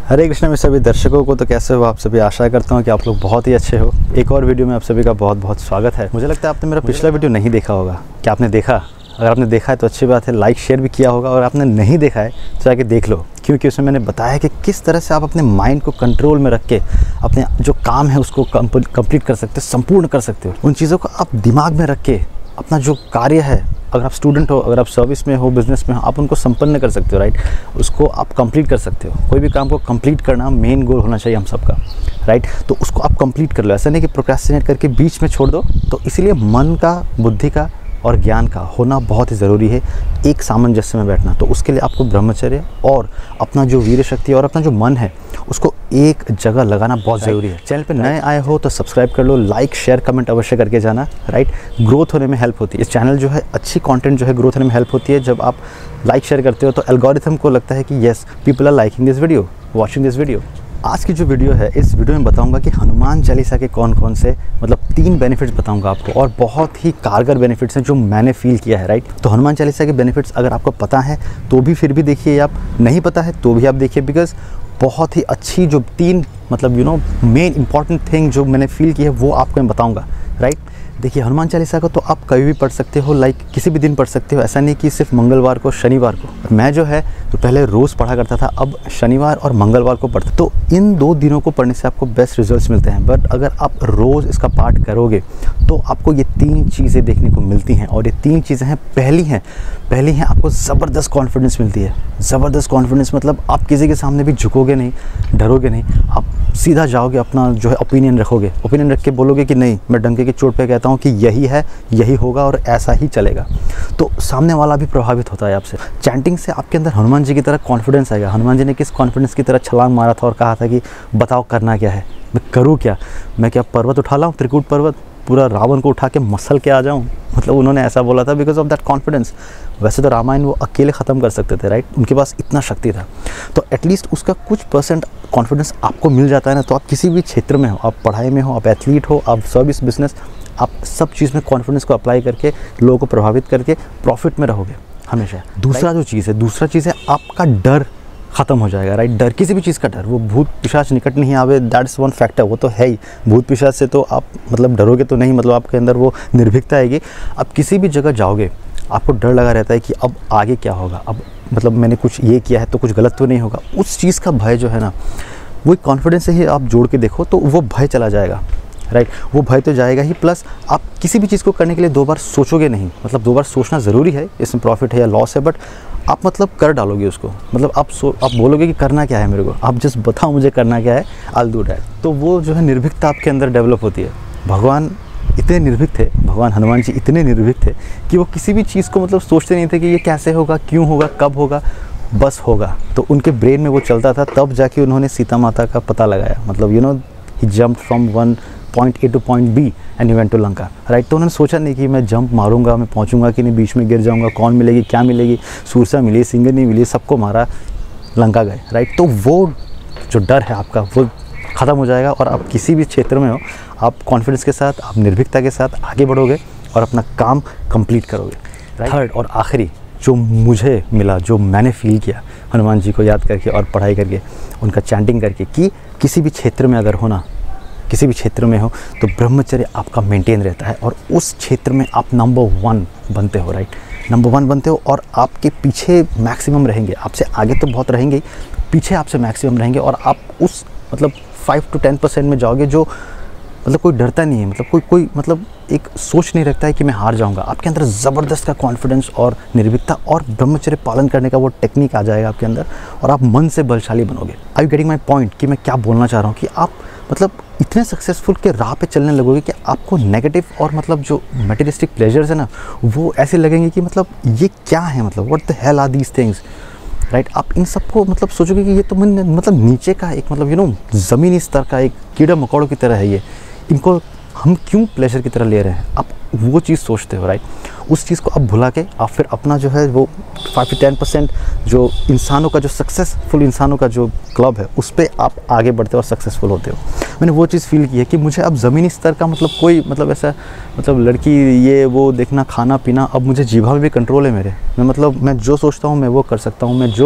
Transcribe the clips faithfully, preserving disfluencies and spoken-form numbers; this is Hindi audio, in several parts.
हरे कृष्ण में सभी दर्शकों को। तो कैसे हो आप सभी? आशा करता हूँ कि आप लोग बहुत ही अच्छे हो। एक और वीडियो में आप सभी का बहुत बहुत स्वागत है। मुझे लगता है आपने मेरा पिछला वीडियो नहीं देखा होगा। क्या आपने देखा? अगर आपने देखा है तो अच्छी बात है, लाइक शेयर भी किया होगा। और आपने नहीं देखा है तो जाके देख लो, क्योंकि उसमें मैंने बताया कि किस तरह से आप अपने माइंड को कंट्रोल में रख के अपने जो काम है उसको कंप्लीट कर सकते हो, संपूर्ण कर सकते हो। उन चीज़ों को आप दिमाग में रख के अपना जो कार्य है, अगर आप स्टूडेंट हो, अगर आप सर्विस में हो, बिजनेस में हो, आप उनको संपन्न कर सकते हो। राइट, उसको आप कंप्लीट कर सकते हो। कोई भी काम को कंप्लीट करना मेन गोल होना चाहिए हम सबका। राइट, तो उसको आप कंप्लीट कर लो। ऐसा नहीं कि प्रोक्रेस्टिनेट करके बीच में छोड़ दो। तो इसीलिए मन का, बुद्धि का और ज्ञान का होना बहुत ही ज़रूरी है, एक सामंजस्य में बैठना। तो उसके लिए आपको ब्रह्मचर्य और अपना जो वीर शक्ति और अपना जो मन है उसको एक जगह लगाना बहुत ज़रूरी है। चैनल पे नए आए हो तो सब्सक्राइब कर लो, लाइक शेयर कमेंट अवश्य करके जाना। राइट, ग्रोथ होने में हेल्प होती है। इस चैनल जो है, अच्छी कंटेंट जो है ग्रोथ होने में हेल्प होती है। जब आप लाइक शेयर करते हो तो एल्गोरिथम को लगता है कि yes, people are liking this video, watching this video. आज की जो वीडियो है, इस वीडियो में बताऊंगा कि हनुमान चालीसा के कौन कौन से मतलब तीन बेनिफिट्स बताऊंगा आपको, और बहुत ही कारगर बेनिफिट्स हैं जो मैंने फील किया है। राइट, तो हनुमान चालीसा के बेनिफिट्स अगर आपको पता है तो भी फिर भी देखिए, आप नहीं पता है तो भी आप देखिए, बिकॉज बहुत ही अच्छी जो तीन मतलब you know main important thing जो मैंने फील की है वो आपको मैं बताऊँगा। राइट, देखिए हनुमान चालीसा को तो आप कभी भी पढ़ सकते हो, लाइक किसी भी दिन पढ़ सकते हो। ऐसा नहीं कि सिर्फ मंगलवार को, शनिवार को। मैं जो है तो पहले रोज़ पढ़ा करता था, अब शनिवार और मंगलवार को पढ़ता। तो इन दो दिनों को पढ़ने से आपको बेस्ट रिजल्ट्स मिलते हैं। बट अगर आप रोज़ इसका पाठ करोगे तो आपको ये तीन चीज़ें देखने को मिलती हैं। और ये तीन चीज़ें हैं, पहली हैं पहली हैं आपको ज़बरदस्त कॉन्फिडेंस मिलती है। ज़बरदस्त कॉन्फिडेंस मतलब आप किसी के सामने भी झुकोगे नहीं, डरोगे नहीं, आप सीधा जाओगे, अपना जो है ओपिनियन रखोगे। ओपिनियन रख के बोलोगे कि नहीं, मैं डंके की चोट पे कहता हूँ कि यही है, यही होगा और ऐसा ही चलेगा। तो सामने वाला भी प्रभावित होता है आपसे। चैंटिंग से आपके अंदर हनुमान जी की तरह कॉन्फिडेंस आएगा। हनुमान जी ने किस कॉन्फिडेंस की तरह छलांग मारा था और कहा था कि बताओ करना क्या है, मैं करूँ क्या, मैं क्या पर्वत उठा लाऊँ, त्रिकूट पर्वत, पूरा रावण को उठा के मसल के आ जाऊँ। मतलब उन्होंने ऐसा बोला था बिकॉज ऑफ दैट कॉन्फिडेंस। वैसे तो रामायण वो अकेले ख़त्म कर सकते थे। राइट, उनके पास इतना शक्ति था। तो एटलीस्ट उसका कुछ परसेंट कॉन्फिडेंस आपको मिल जाता है ना, तो आप किसी भी क्षेत्र में हो, आप पढ़ाई में हो, आप एथलीट हो, आप सर्विस, बिजनेस, आप सब चीज़ में कॉन्फिडेंस को अप्लाई करके लोगों को प्रभावित करके प्रॉफिट में रहोगे हमेशा। दूसरा जो चीज़ है दूसरा चीज़ है आपका डर ख़त्म हो जाएगा। राइट, डर, किसी भी चीज़ का डर, वो भूत पिशाच निकट नहीं आवे, दैट्स वन फैक्टर, वो तो है ही। भूत पिशाच से तो आप मतलब डरोगे तो नहीं, मतलब आपके अंदर वो निर्भीकता आएगी। आप किसी भी जगह जाओगे आपको डर लगा रहता है कि अब आगे क्या होगा, अब मतलब मैंने कुछ ये किया है तो कुछ गलत तो नहीं होगा। उस चीज़ का भय जो है ना, वो कॉन्फिडेंस से ही आप जोड़ के देखो तो वो भय चला जाएगा। राइट, वो भय तो जाएगा ही, प्लस आप किसी भी चीज़ को करने के लिए दो बार सोचोगे नहीं। मतलब दो बार सोचना ज़रूरी है, इसमें प्रॉफिट है या लॉस है, बट आप मतलब कर डालोगे उसको। मतलब आप सो आप बोलोगे कि करना क्या है मेरे को, आप जस्ट बताओ मुझे करना क्या है, आई डू दैट। तो वो जो है निर्भीकता आपके अंदर डेवलप होती है। भगवान इतने निर्भीक थे, भगवान हनुमान जी इतने निर्भीक थे कि वो किसी भी चीज़ को मतलब सोचते नहीं थे कि ये कैसे होगा, क्यों होगा, कब होगा, बस होगा। तो उनके ब्रेन में वो चलता था, तब जाके उन्होंने सीता माता का पता लगाया। मतलब you know he jump from one point A to point B and he went to Lanka. Right, तो उन्होंने सोचा नहीं कि मैं जंप मारूंगा, मैं पहुंचूंगा कि नहीं, बीच में गिर जाऊंगा, कौन मिलेगी, क्या मिलेगी, सूरसा मिली, सिंगर नहीं मिली, सबको मारा, लंका गए। राइट, तो वो जो डर है आपका वो ख़त्म हो जाएगा और आप किसी भी क्षेत्र में हो, आप कॉन्फिडेंस के साथ, आप निर्भीकता के साथ आगे बढ़ोगे और अपना काम कंप्लीट करोगे। राइट, थर्ड और आखिरी जो मुझे मिला, जो मैंने फील किया हनुमान जी को याद करके और पढ़ाई करके, उनका चैंटिंग करके, कि किसी भी क्षेत्र में अगर हो ना, किसी भी क्षेत्र में हो तो ब्रह्मचर्य आपका मेंटेन रहता है और उस क्षेत्र में आप नंबर वन बनते हो। राइट, नंबर वन बनते हो और आपके पीछे मैक्सिमम रहेंगे। आपसे आगे तो बहुत रहेंगे, पीछे आपसे मैक्सिमम रहेंगे और आप उस मतलब फाइव टू टेन परसेंट में जाओगे जो मतलब कोई डरता नहीं है, मतलब कोई कोई मतलब एक सोच नहीं रखता है कि मैं हार जाऊंगा। आपके अंदर ज़बरदस्त का कॉन्फिडेंस और निर्भीकता और ब्रह्मचर्य पालन करने का वो टेक्निक आ जाएगा आपके अंदर और आप मन से बलशाली बनोगे। I you getting my point कि मैं क्या बोलना चाह रहा हूँ, कि आप मतलब इतने सक्सेसफुल के राह पे चलने लगोगे कि आपको नेगेटिव और मतलब जो मटेरियलिस्टिक प्लेजर्स है ना, वो ऐसे लगेंगे कि मतलब ये क्या है, मतलब what the hell are these things. Right, आप इन सबको मतलब सोचोगे कि ये तो मन मतलब नीचे का एक मतलब यू नो ज़मीनी स्तर का एक कीड़ा मकोड़ों की तरह है, ये इनको हम क्यों प्लेजर की तरह ले रहे हैं, आप वो चीज़ सोचते हो। राइट, उस चीज़ को आप भुला के आप फिर अपना जो है वो फाइव टू टेन परसेंट जो इंसानों का, जो सक्सेसफुल इंसानों का जो क्लब है, उस पर आप आगे बढ़ते हो और सक्सेसफुल होते हो। मैंने वो चीज़ फील की है कि मुझे अब ज़मीनी स्तर का मतलब कोई मतलब ऐसा मतलब लड़की ये वो देखना, खाना पीना, अब मुझे जीभा में भी कंट्रोल है मेरे। मैं मतलब मैं जो सोचता हूँ मैं वो कर सकता हूँ, मैं जो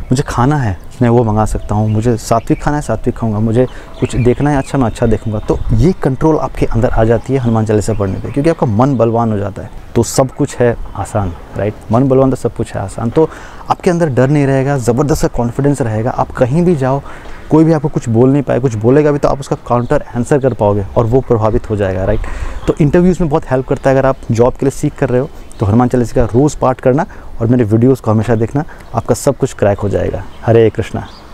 मुझे खाना है मैं वो मंगा सकता हूँ, मुझे सात्विक खाना है सात्विक खाऊंगा, मुझे कुछ देखना है अच्छा मैं अच्छा देखूंगा। तो ये कंट्रोल आपके अंदर आ जाती है हनुमान चालीसा पढ़ने पे, क्योंकि आपका मन बलवान हो जाता है तो सब कुछ है आसान, राइट। मन बलवान तो सब कुछ है आसान। तो आपके अंदर डर नहीं रहेगा, ज़बरदस्त कॉन्फिडेंस रहेगा। आप कहीं भी जाओ, कोई भी आपको कुछ बोल नहीं पाए, कुछ बोलेगा भी तो आप उसका काउंटर आंसर कर पाओगे और वो प्रभावित हो जाएगा, राइट। तो इंटरव्यूज़ में बहुत हेल्प करता है। अगर आप जॉब के लिए सीख कर रहे हो तो हनुमान चालीसा का रोज़ पाठ करना और मेरे वीडियोज़ को हमेशा देखना, आपका सब कुछ क्रैक हो जाएगा। हरे कृष्णा।